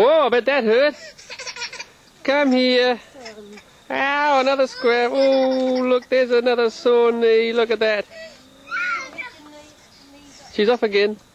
Whoa, but that hurt. Come here. Ow, another scrap. Oh, look, there's another sore knee. Look at that. She's off again.